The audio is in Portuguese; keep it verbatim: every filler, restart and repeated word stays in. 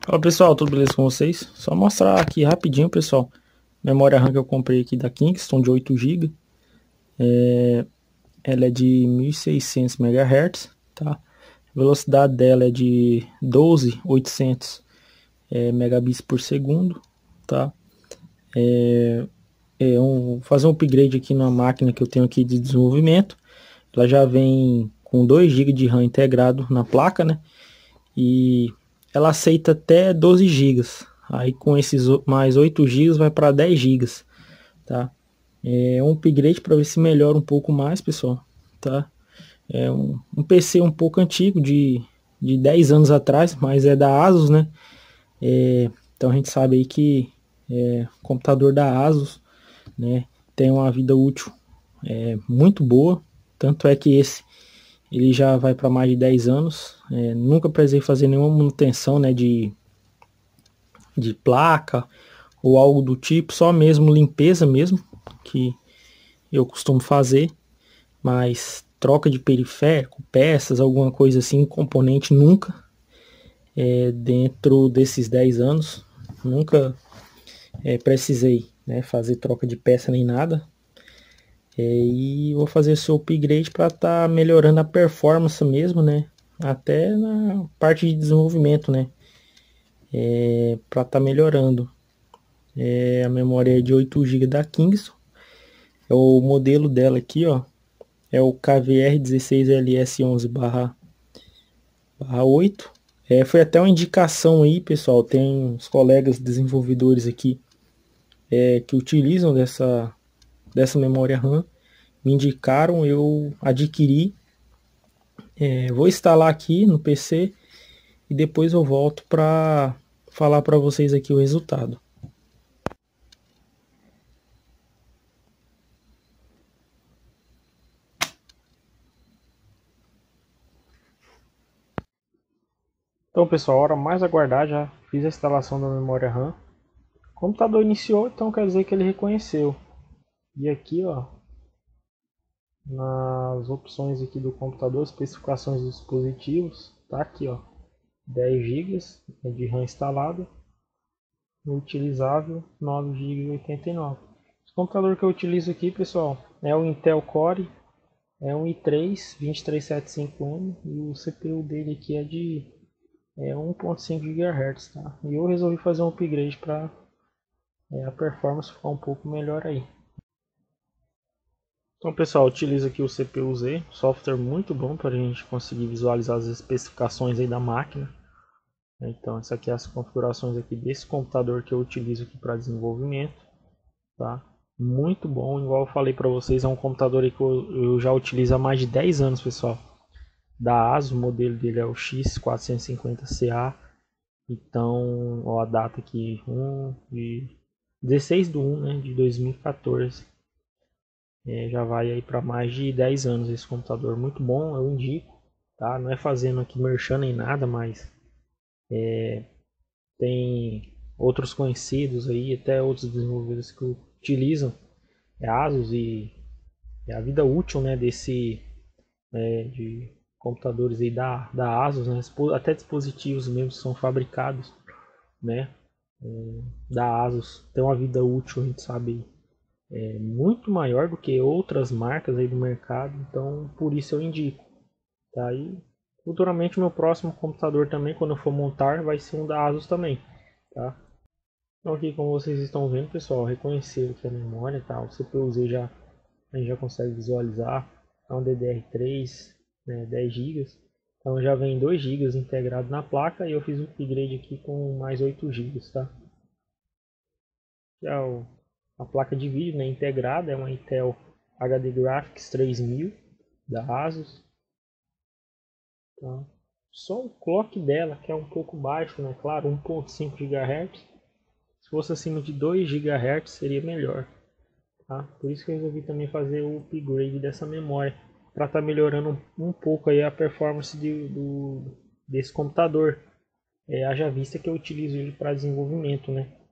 Fala pessoal, tudo beleza com vocês? Só mostrar aqui rapidinho, pessoal. Memória RAM que eu comprei aqui da Kingston de oito gigas. É, ela é de mil e seiscentos megahertz, tá? A velocidade dela é de doze mil e oitocentos é, megabits por segundo, tá? É um, vou fazer um upgrade aqui na máquina que eu tenho aqui de desenvolvimento. Ela já vem com dois gigas de RAM integrado na placa, né? E ela aceita até doze gigas. Aí com esses mais oito gigas vai para dez gigas, tá? É um upgrade para ver se melhora um pouco mais, pessoal, tá? É um, um P C um pouco antigo, de, de dez anos atrás, mas é da Asus, né? É, então a gente sabe aí que é, computador da Asus, né, tem uma vida útil é, muito boa, tanto é que esse ele já vai para mais de dez anos. É, nunca precisei fazer nenhuma manutenção, né, de, de placa ou algo do tipo, só mesmo limpeza mesmo, que eu costumo fazer, mas troca de periférico, peças, alguma coisa assim, componente nunca, é, dentro desses dez anos, nunca é, precisei, né, fazer troca de peça nem nada. É, e vou fazer o seu upgrade para estar tá melhorando a performance mesmo, né? Até na parte de desenvolvimento, né? É, para estar tá melhorando. É, a memória é de oito gigas da Kingston. É o modelo dela aqui, ó. É o K V R dezesseis L S onze barra oito. É, foi até uma indicação aí, pessoal. Tem uns colegas desenvolvedores aqui é, que utilizam dessa, dessa memória RAM. Me indicaram, eu adquiri. É, vou instalar aqui no P C e depois eu volto para falar para vocês aqui o resultado. Então, pessoal, a hora mais aguardar, já fiz a instalação da memória RAM. O computador iniciou, então quer dizer que ele reconheceu. E aqui, ó, nas opções aqui do computador, especificações dos dispositivos, tá aqui, ó, dez gigas de RAM instalado, utilizável nove gigas e oitenta e nove. O computador que eu utilizo aqui, pessoal, é o Intel Core, é um i três vinte e três setecentos e cinquenta M e o C P U dele aqui é de é um ponto cinco gigahertz, tá? E eu resolvi fazer um upgrade para é, a performance ficar um pouco melhor aí. Então, pessoal, utilizo aqui o C P U Z, software muito bom para a gente conseguir visualizar as especificações aí da máquina. Então, essas aqui são as configurações aqui desse computador que eu utilizo aqui para desenvolvimento, tá? Muito bom, igual eu falei para vocês, é um computador aí que eu, eu já utilizo há mais de dez anos, pessoal. Da Asus, o modelo dele é o X quatrocentos e cinquenta C A. Então, ó, a data aqui, um de dezesseis de um, né, de dois mil e quatorze. É, já vai aí para mais de dez anos esse computador, muito bom, eu indico, tá? Não é fazendo aqui merchan nem nada, mas é, tem outros conhecidos aí, até outros desenvolvedores que utilizam é Asus e é a vida útil, né, desse é, de computadores aí da, da Asus, né, até dispositivos mesmo são fabricados, né, da Asus, tem uma vida útil, a gente sabe, é muito maior do que outras marcas aí do mercado, então por isso eu indico, tá? E futuramente o meu próximo computador também, quando eu for montar, vai ser um da Asus também, tá? Então aqui, como vocês estão vendo, pessoal, reconhecer aqui a memória, tá? O C P U Z já a gente já consegue visualizar, é um D D R três, né, dez gigas. Então já vem dois gigas integrado na placa e eu fiz um upgrade aqui com mais oito gigas, tá? Já o, a placa de vídeo, né, integrada, é uma Intel H D Graphics três mil da Asus. Tá? Só o clock dela, que é um pouco baixo, né? Claro, um ponto cinco gigahertz. Se fosse acima de dois gigahertz seria melhor. Tá? Por isso que eu resolvi também fazer o upgrade dessa memória, para estar tá melhorando um, um pouco aí a performance de, do, desse computador. É, haja vista que eu utilizo ele para desenvolvimento, né?